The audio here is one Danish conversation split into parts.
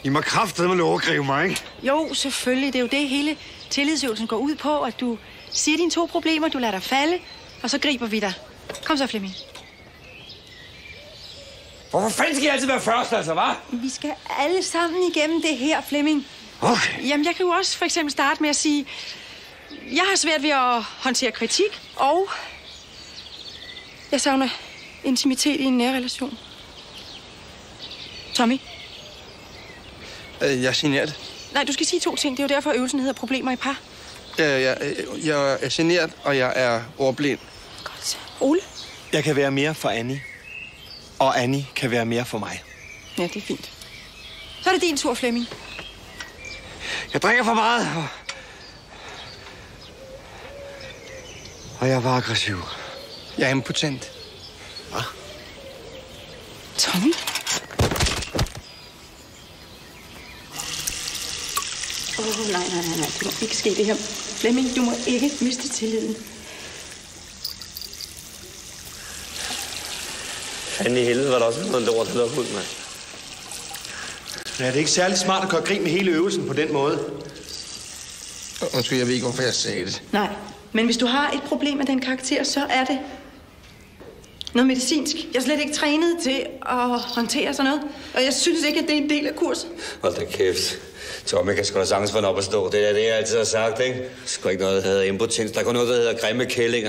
I må kraftedeme lov at gribe mig, ikke? Jo, selvfølgelig. Det er jo det, hele tillidsøvelsen går ud på, at du siger dine 2 problemer, du lader dig falde, og så griber vi dig. Kom så, Flemming. Hvorfor fanden skal jeg altid være først, altså, hva'? Vi skal alle sammen igennem det her, Flemming. Okay. Jamen, jeg kan jo også for eksempel starte med at sige, jeg har svært ved at håndtere kritik, og jeg savner intimitet i en nær relation. Tommy? Jeg er genert. Nej, du skal sige 2 ting. Det er jo derfor, øvelsen hedder problemer i par. Jeg er genert, og jeg er ordblind. Godt. Ole? Jeg kan være mere for Annie, og Annie kan være mere for mig. Ja, det er fint. Så er det din tur, Flemming. Jeg drikker for meget. Og jeg var aggressiv. Jeg er impotent. Hvad? Tommy? Nej. Det må ikke ske det her. Flemming, du må ikke miste tilliden. Fanden i helvede var der også noget lort, der lå ud, mand. Ja, det er ikke særlig smart at gøre grin med hele øvelsen på den måde. Undskyld, jeg ved ikke, hvorfor jeg sagde det. Nej, men hvis du har et problem af den karakter, så er det noget medicinsk. Jeg er slet ikke trænet til at håndtere sådan noget, og jeg synes ikke, at det er en del af kurset. Hold da kæft. Tommy kan sgu da sagtens få den op at stå. Det er det, jeg altid har sagt, ikke? Der er sgu ikke noget, der hedder impotens. Der er kun noget, der hedder grimme kællinger.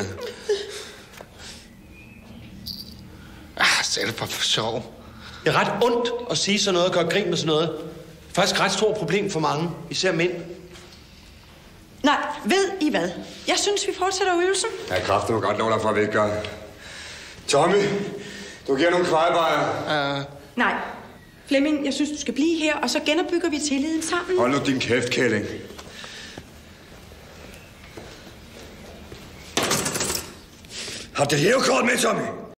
Selv for sjov. Det er ret ondt at sige sådan noget og gøre grin med sådan noget. Faktisk et ret stort problem for mange, især mænd. Nej, ved I hvad? Jeg synes, vi fortsætter øvelsen. Jeg kræfter mig godt lov dig for, at vi ikke gør. Tommy, du giver nogle kvejebajer. Nej. Flemming, jeg synes, du skal blive her, og så genopbygger vi tilliden sammen. Hold nu din kæft, kælling. Har du det hævekort med, Tommy?